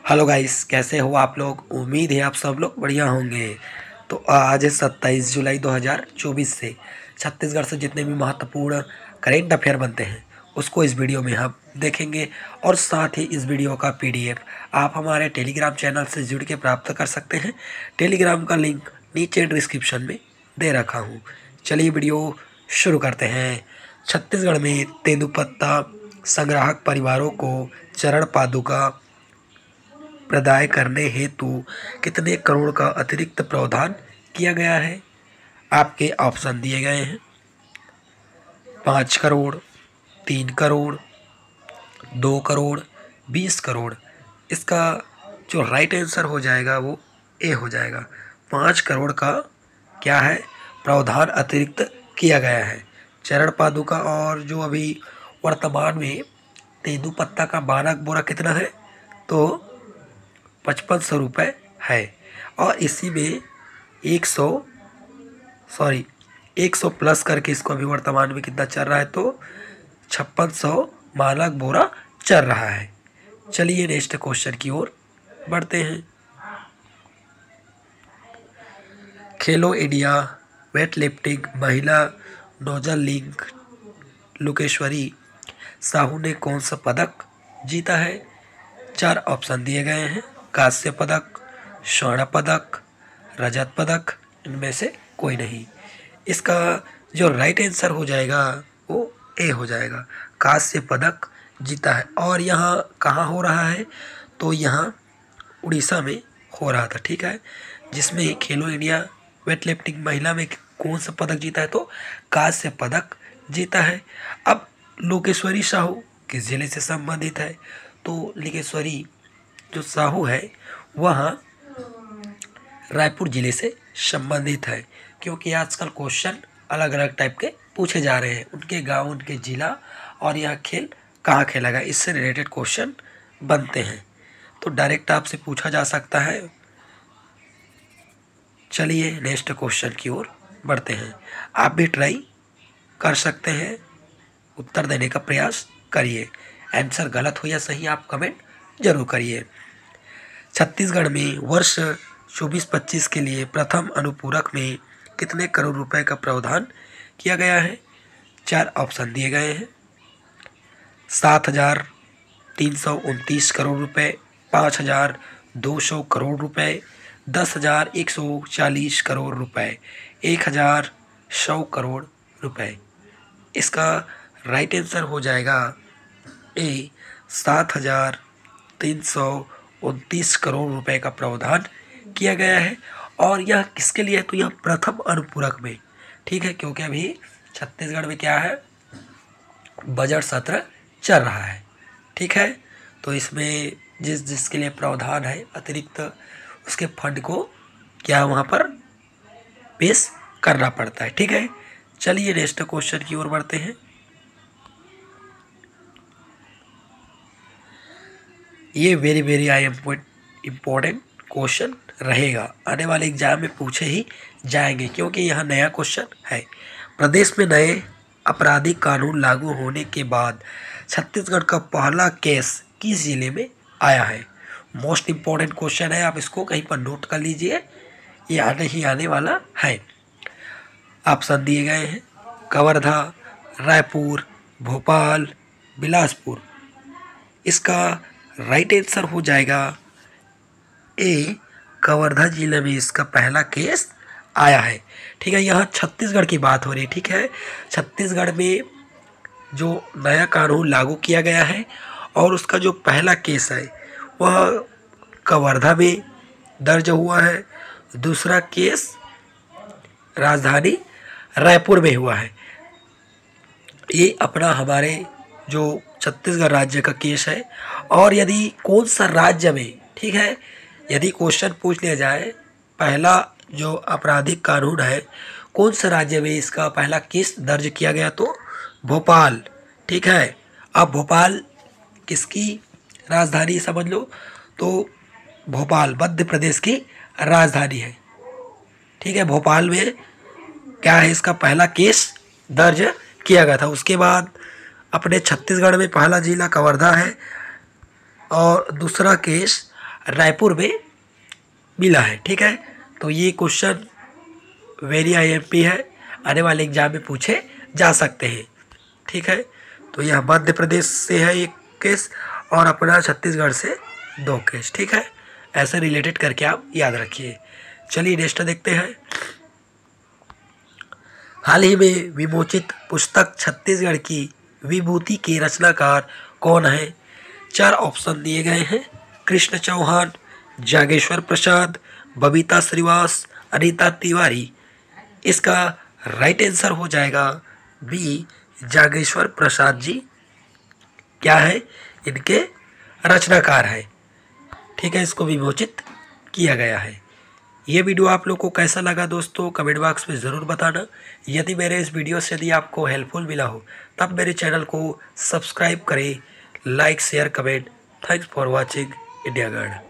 Hello guys, कैसे हो आप लोग। उम्मीद है आप सब लोग बढ़िया होंगे। तो आज है 27 जुलाई 2024 से छत्तीसगढ़ से जितने भी महत्वपूर्ण करेंट अफेयर बनते हैं उसको इस वीडियो में हम देखेंगे। और साथ ही इस वीडियो का पीडीएफ आप हमारे टेलीग्राम चैनल से जुड़ के प्राप्त कर सकते हैं। टेलीग्राम का लिंक नीचे डिस्क्रिप्शन में दे रखा हूँ। चलिए वीडियो शुरू करते हैं। छत्तीसगढ़ में तेंदुपत्ता संग्राहक परिवारों को चरण पादुका प्रदाय करने हेतु कितने करोड़ का अतिरिक्त प्रावधान किया गया है। आपके ऑप्शन दिए गए हैं 5 करोड़, 3 करोड़, 2 करोड़, 20 करोड़। इसका जो राइट आंसर हो जाएगा वो ए हो जाएगा। 5 करोड़ का क्या है, प्रावधान अतिरिक्त किया गया है। चरण पादुका और जो अभी वर्तमान में तेंदुपत्ता का मानक बोरा कितना है, तो 5500 रुपये है। और इसी में 100 प्लस करके इसको अभी वर्तमान में कितना चल रहा है, तो 5600 मानक बोरा चल रहा है। चलिए नेक्स्ट क्वेश्चन की ओर बढ़ते हैं। खेलो इंडिया वेट लिफ्टिंग महिला नोजल लिंक लुकेश्वरी साहू ने कौन सा पदक जीता है। 4 ऑप्शन दिए गए हैं, कांस्य पदक, स्वर्ण पदक, रजत पदक, इनमें से कोई नहीं। इसका जो राइट आंसर हो जाएगा वो ए हो जाएगा। कांस्य पदक जीता है। और यहाँ कहाँ हो रहा है, तो यहाँ उड़ीसा में हो रहा था, ठीक है। जिसमें खेलो इंडिया वेट लिफ्टिंग महिला में कौन सा पदक जीता है, तो कांस्य पदक जीता है। अब लोकेश्वरी साहू किस जिले से संबंधित है, तो लोकेश्वरी जो साहू है वह रायपुर जिले से संबंधित है। क्योंकि आजकल क्वेश्चन अलग अलग टाइप के पूछे जा रहे हैं, उनके गांव, उनके जिला और यह खेल कहाँ खेला गया, इससे रिलेटेड क्वेश्चन बनते हैं। तो डायरेक्ट आपसे पूछा जा सकता है। चलिए नेक्स्ट क्वेश्चन की ओर बढ़ते हैं। आप भी ट्राई कर सकते हैं, उत्तर देने का प्रयास करिए। आंसर गलत हो या सही आप कमेंट जरूर करिए। छत्तीसगढ़ में वर्ष 24-25 के लिए प्रथम अनुपूरक में कितने करोड़ रुपए का प्रावधान किया गया है। 4 ऑप्शन दिए गए हैं, 7,329 करोड़ रुपए, 5,200 करोड़ रुपए, 10,140 करोड़ रुपए, 1,100 करोड़ रुपए। इसका राइट आंसर हो जाएगा ए, 7,329 करोड़ रुपए का प्रावधान किया गया है। और यह किसके लिए है, तो यह प्रथम अनुपूरक में, ठीक है। क्योंकि अभी छत्तीसगढ़ में क्या है, बजट सत्र चल रहा है, ठीक है। तो इसमें जिसके लिए प्रावधान है अतिरिक्त, उसके फंड को क्या वहाँ पर पेश करना पड़ता है, ठीक है। चलिए नेक्स्ट क्वेश्चन की ओर बढ़ते हैं। ये वेरी आई इम्पोर्टेंट क्वेश्चन रहेगा, आने वाले एग्जाम में पूछे ही जाएंगे क्योंकि यह नया क्वेश्चन है। प्रदेश में नए आपराधिक कानून लागू होने के बाद छत्तीसगढ़ का पहला केस किस जिले में आया है। मोस्ट इम्पोर्टेंट क्वेश्चन है, आप इसको कहीं पर नोट कर लीजिए, ये आने वाला है। ऑप्शन दिए गए हैं, कवर्धा, रायपुर, भोपाल, बिलासपुर। इसका राइट आंसर हो जाएगा ए, कवर्धा जिले में इसका पहला केस आया है, ठीक है। यहाँ छत्तीसगढ़ की बात हो रही है, ठीक है। छत्तीसगढ़ में जो नया कानून लागू किया गया है और उसका जो पहला केस है वह कवर्धा में दर्ज हुआ है। दूसरा केस राजधानी रायपुर में हुआ है। ये अपना हमारे जो छत्तीसगढ़ राज्य का केस है। और यदि कौन सा राज्य में, ठीक है, यदि क्वेश्चन पूछ लिया जाए पहला जो आपराधिक कानून है कौन सा राज्य में इसका पहला केस दर्ज किया गया, तो भोपाल, ठीक है। अब भोपाल किसकी राजधानी समझ लो, तो भोपाल मध्य प्रदेश की राजधानी है, ठीक है। भोपाल में क्या है, इसका पहला केस दर्ज किया गया था। उसके बाद अपने छत्तीसगढ़ में पहला जिला कवर्धा है और दूसरा केस रायपुर में मिला है। ठीक है, तो ये क्वेश्चन वेरी IMP है, आने वाले एग्जाम में पूछे जा सकते हैं। ठीक है, तो यह मध्य प्रदेश से है एक केस और अपना छत्तीसगढ़ से 2 केस। ठीक है, ऐसे रिलेटेड करके आप याद रखिए। चलिए नेक्स्ट देखते हैं। हाल ही में विमोचित पुस्तक छत्तीसगढ़ की विभूति के रचनाकार कौन है? 4 ऑप्शन दिए गए हैं। कृष्ण चौहान, जागेश्वर प्रसाद, बबीता श्रीवास, अनीता तिवारी। इसका राइट आंसर हो जाएगा बी, जागेश्वर प्रसाद जी क्या है, इनके रचनाकार है। ठीक है, इसको विमोचित किया गया है। ये वीडियो आप लोग को कैसा लगा दोस्तों, कमेंट बॉक्स में ज़रूर बताना। यदि मेरे इस वीडियो से यदि आपको हेल्पफुल मिला हो तब मेरे चैनल को सब्सक्राइब करें, like share comment. Thanks for watching India guard.